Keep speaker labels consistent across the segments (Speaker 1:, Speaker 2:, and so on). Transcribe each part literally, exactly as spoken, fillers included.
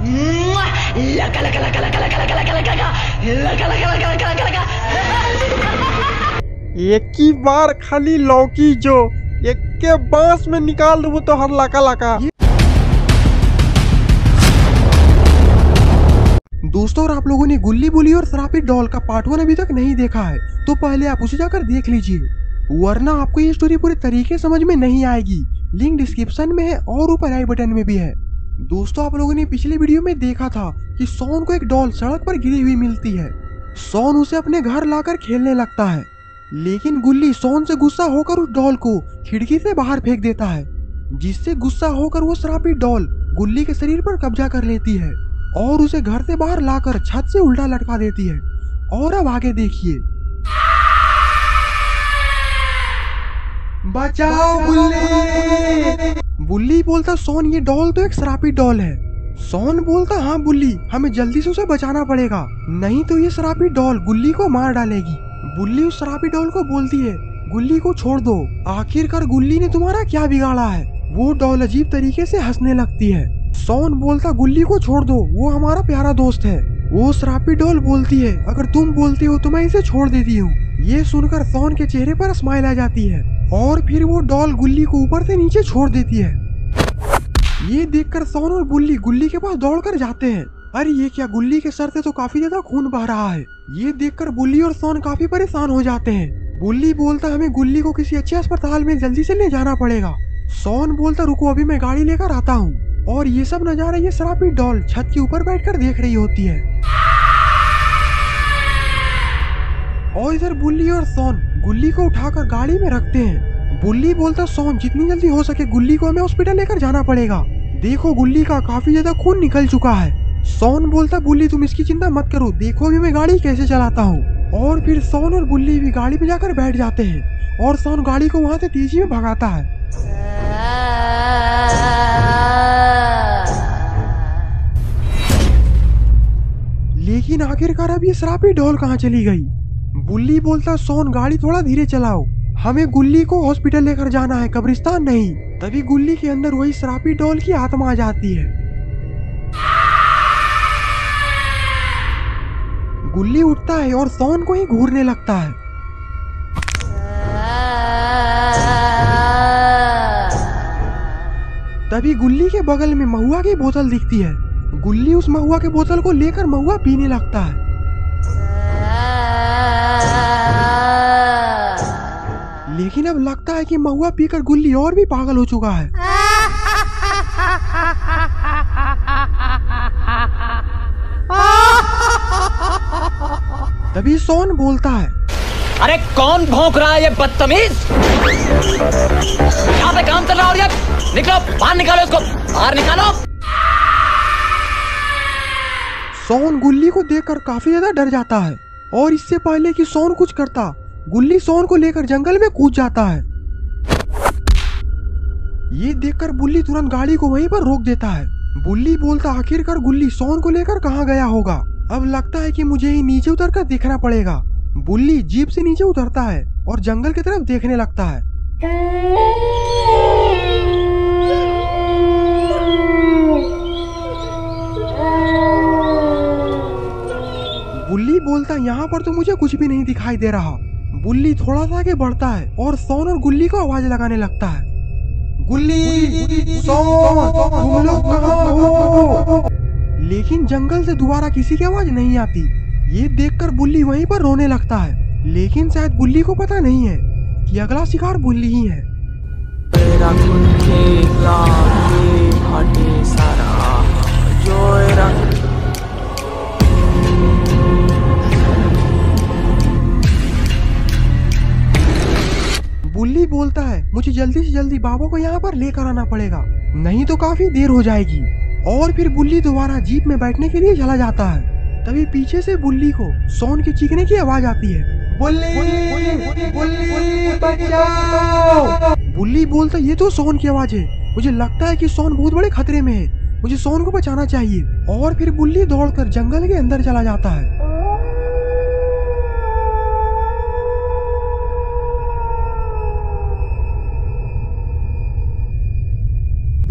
Speaker 1: लका लका लका लका लका लका लका लका लका लका लका लका लका लका।
Speaker 2: एक ही बार खाली लौकी जो एक के बांस में निकाल दूँ तो हर लका लका। दोस्तों, और आप लोगों ने गुल्ली बुली और श्रापित डॉल का पार्ट वन अभी तक नहीं देखा है तो पहले आप उसे जाकर देख लीजिए, वरना आपको ये स्टोरी पूरी तरीके समझ में नहीं आएगी। लिंक डिस्क्रिप्शन में है और ऊपर आई बटन में भी है। दोस्तों, आप लोगों ने पिछले वीडियो में देखा था कि सॉन को एक डॉल सड़क पर गिरी हुई मिलती है। सॉन उसे अपने घर लाकर खेलने लगता है, लेकिन गुल्ली सॉन से गुस्सा होकर उस डॉल को खिड़की से बाहर फेंक देता है, जिससे गुस्सा होकर वो श्रापित डॉल गुल्ली के शरीर पर कब्जा कर लेती है और उसे घर से बाहर लाकर छत से उल्टा लटका देती है। और अब आगे देखिए। बचाओ बुल्ली। बुल्ली बोलता, सॉन ये डॉल तो एक श्रापित डॉल है। सॉन बोलता, हाँ बुल्ली, हमें जल्दी से उसे बचाना पड़ेगा, नहीं तो ये श्रापित डॉल गुल्ली को मार डालेगी। बुल्ली उस श्रापित डॉल को बोलती है, गुल्ली को छोड़ दो, आखिरकार गुल्ली ने तुम्हारा क्या बिगाड़ा है। वो डॉल अजीब तरीके से हंसने लगती है। सॉन बोलता, गुल्ली को छोड़ दो, वो हमारा प्यारा दोस्त है। वो श्रापित डॉल बोलती है, अगर तुम बोलती हो तो मैं इसे छोड़ देती हूँ। ये सुनकर सॉन के चेहरे पर स्माइल आ जाती है और फिर वो डॉल गुल्ली को ऊपर से नीचे छोड़ देती है। ये देखकर सॉन और बुल्ली गुल्ली के पास दौड़कर जाते हैं। अरे ये क्या, गुल्ली के सर से तो काफी ज्यादा खून बह रहा है। ये देखकर बुल्ली और सॉन काफी परेशान हो जाते हैं। बुल्ली बोलता, हमें गुल्ली को किसी अच्छे अस्पताल में जल्दी से ले जाना पड़ेगा। सॉन बोलता, रुको, अभी मैं गाड़ी लेकर आता हूँ। और ये सब नजारा ये श्रापित डॉल छत के ऊपर बैठकर देख रही होती है। और इधर बुल्ली और सॉन गुल्ली को उठाकर गाड़ी में रखते हैं। बुल्ली बोलता, सॉन जितनी जल्दी हो सके गुल्ली को हमें हॉस्पिटल लेकर जाना पड़ेगा, देखो गुल्ली का काफी ज्यादा खून निकल चुका है। सॉन बोलता, बुल्ली तुम इसकी चिंता मत करो, देखो अभी मैं गाड़ी कैसे चलाता हूँ। और फिर सॉन और बुल्ली भी गाड़ी पे जाकर बैठ जाते हैं और सॉन गाड़ी को वहाँ से तेजी में भगाता है। लेकिन आखिरकार अब ये श्रापित डॉल कहाँ चली गई। बुल्ली बोलता, सॉन गाड़ी थोड़ा धीरे चलाओ, हमें गुल्ली को हॉस्पिटल लेकर जाना है, कब्रिस्तान नहीं। तभी गुल्ली के अंदर वही श्रापित डॉल की आत्मा आ जाती है। गुल्ली उठता है और सॉन को ही घूरने लगता है। तभी गुल्ली के बगल में महुआ की बोतल दिखती है। गुल्ली उस महुआ के बोतल को लेकर महुआ पीने लगता है। लेकिन अब लगता है कि महुआ पीकर गुल्ली और भी पागल हो चुका है। तभी सॉन बोलता है,
Speaker 1: अरे कौन भौंक रहा है ये बदतमीज, यहाँ पे काम चल रहा है, निकलो बाहर, निकालो इसको बाहर निकालो।
Speaker 2: सॉन गुल्ली को देखकर काफी ज्यादा डर जाता है और इससे पहले कि सॉन कुछ करता, गुल्ली सॉन को लेकर जंगल में कूद जाता है। ये देखकर बुल्ली तुरंत गाड़ी को वहीं पर रोक देता है। बुल्ली बोलता, आखिरकार गुल्ली सॉन को लेकर कहाँ गया होगा, अब लगता है कि मुझे ही नीचे उतरकर देखना पड़ेगा। बुल्ली जीप से नीचे उतरता है और जंगल की तरफ देखने लगता है। बुल्ली बोलता, यहाँ पर तो मुझे कुछ भी नहीं दिखाई दे रहा। बुल्ली थोड़ा सा आगे बढ़ता है और सॉन और गुल्ली को आवाज लगाने लगता है, गुल्ली, सॉन, तुम लोग कहाँ हो? लेकिन जंगल से दोबारा किसी की आवाज नहीं आती। ये देखकर बुल्ली वहीं पर रोने लगता है, लेकिन शायद बुल्ली को पता नहीं है कि अगला शिकार बुल्ली ही है। बुल्ली बोलता है, मुझे जल्दी से जल्दी बाबा को यहाँ पर लेकर आना पड़ेगा, नहीं तो काफी देर हो जाएगी। और फिर बुल्ली दोबारा जीप में बैठने के लिए चला जाता है। तभी पीछे से बुल्ली को सॉन के चीखने की आवाज आती है, बुल्ली, बुल्ली, बुल्ली, बचाओ। बुल्ली बोलता, ये तो सॉन की आवाज है, मुझे लगता है कि सॉन बहुत बड़े खतरे में है, मुझे सॉन को बचाना चाहिए। और फिर बुल्ली दौड़कर जंगल के अंदर चला जाता है।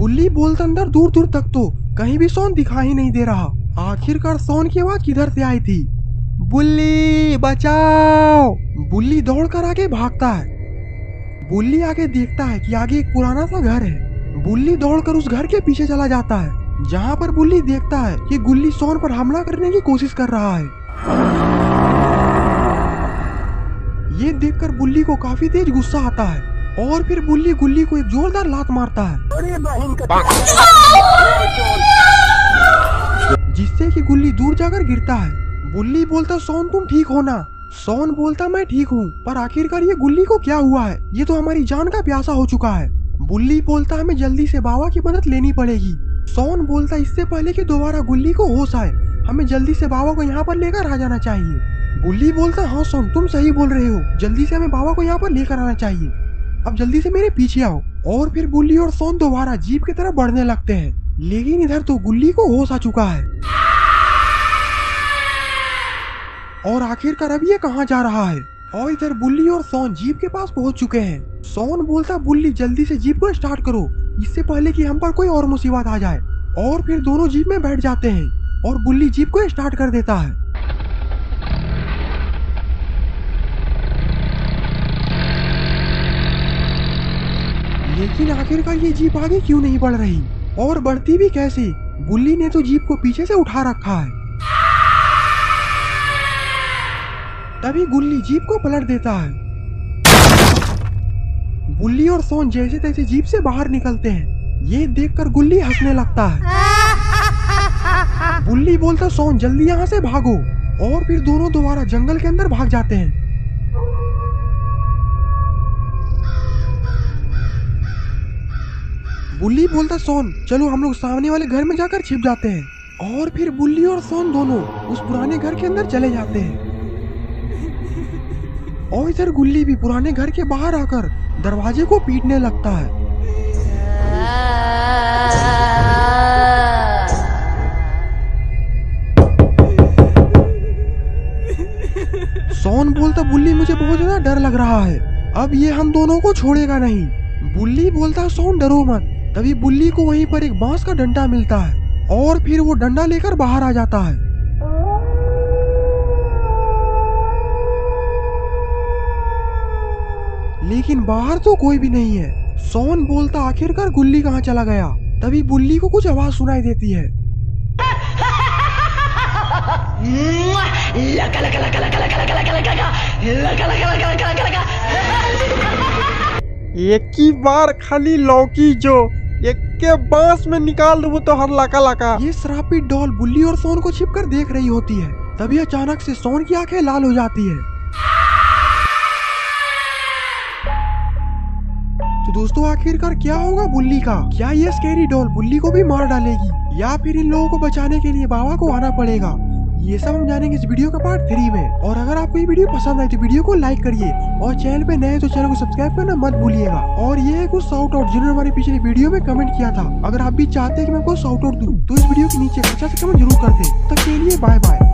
Speaker 2: बुल्ली बोलता अंदर दूर दूर तक तो कहीं भी सोन दिखाई नहीं दे रहा। आखिरकार सोन की आवाज किधर से आई थी? बुल्ली बचाओ। बुल्ली दौड़कर आगे भागता है। बुल्ली आगे देखता है कि आगे एक पुराना सा घर है। बुल्ली दौड़कर उस घर के पीछे चला जाता है, जहाँ पर बुल्ली देखता है कि गुल्ली सोन पर हमला करने की कोशिश कर रहा है। ये देखकर बुल्ली को काफी तेज गुस्सा आता है और फिर बुल्ली गुल्ली को एक जोरदार लात मारता है, जिससे कि गुल्ली दूर जाकर गिरता है। बुल्ली बोलता सोन तुम ठीक हो ना? सोन बोलता मैं ठीक हूँ, पर आखिरकार ये गुल्ली को क्या हुआ है? ये तो हमारी जान का प्यासा हो चुका है। बुल्ली बोलता हमें जल्दी से बाबा की मदद लेनी पड़ेगी। सोन बोलता इससे पहले कि दोबारा गुल्ली को होश आए हमें जल्दी से बाबा को यहाँ पर लेकर आ जाना चाहिए। बुल्ली बोलता हाँ सोन तुम सही बोल रहे हो, जल्दी से हमें बाबा को यहाँ पर लेकर आना चाहिए। अब जल्दी से मेरे पीछे आओ। और फिर बुल्ली और सोन दोबारा जीप की तरफ बढ़ने लगते हैं, लेकिन इधर तो गुल्ली को होश आ चुका है। और आखिरकार अब ये कहाँ जा रहा है? और इधर बुल्ली और सोन जीप के पास पहुंच चुके हैं। सोन बोलता बुल्ली जल्दी से जीप को स्टार्ट करो, इससे पहले कि हम पर कोई और मुसीबत आ जाए। और फिर दोनों जीप में बैठ जाते हैं और बुल्ली जीप को स्टार्ट कर देता है। लेकिन आखिरकार ये जीप आगे क्यों नहीं बढ़ रही और बढ़ती भी कैसे? बुल्ली ने तो जीप को पीछे से उठा रखा है। तभी गुल्ली जीप को पलट देता है। बुल्ली और सोन जैसे तैसे जीप से बाहर निकलते हैं। ये देखकर गुल्ली हंसने लगता है। बुल्ली बोलता सोन जल्दी यहाँ से भागो, और फिर दोनों दोबारा जंगल के अंदर भाग जाते हैं। बुल्ली बोलता सोन चलो हम लोग सामने वाले घर में जाकर छिप जाते हैं। और फिर बुल्ली और सोन दोनों उस पुराने घर के अंदर चले जाते हैं। और इधर गुल्ली भी पुराने घर के बाहर आकर दरवाजे को पीटने लगता है। सोन बोलता बुल्ली मुझे बहुत ज्यादा डर लग रहा है, अब ये हम दोनों को छोड़ेगा नहीं। बुल्ली बोलता सोन डरो मत। तभी बुल्ली को वहीं पर एक बांस का डंडा मिलता है और फिर वो डंडा लेकर बाहर आ जाता है। लेकिन बाहर तो कोई भी नहीं है। सोन बोलता आखिरकार गुल्ली कहाँ चला गया? तभी बुल्ली को कुछ आवाज सुनाई देती है।
Speaker 1: लका लका लका लका लका लका लका लका लका लका लका लका लका।
Speaker 2: एक ही बार खाली लौकी जो एक के बांस में निकाल दो तो हर लका लका। ये श्रापित डॉल बुल्ली और सोन को छिपकर देख रही होती है। तभी अचानक से सोन की आंखें लाल हो जाती है। तो दोस्तों आखिरकार क्या होगा बुल्ली का? क्या ये स्कैरी डॉल बुल्ली को भी मार डालेगी या फिर इन लोगों को बचाने के लिए बाबा को आना पड़ेगा? ये सब हम जानेंगे इस वीडियो का पार्ट थ्री में। और अगर आपको ये वीडियो पसंद आए तो वीडियो को लाइक करिए और चैनल पे नए हैं तो चैनल को सब्सक्राइब करना मत भूलिएगा। और ये है कुछ शाउट आउट जिन्होंने हमारी पिछली वीडियो में कमेंट किया था। अगर आप भी चाहते हैं कि मैं आपको शाउट आउट दूं तो इस वीडियो के नीचे अच्छा से कमेंट जरूर कर दें। तब के लिए बाय बाय।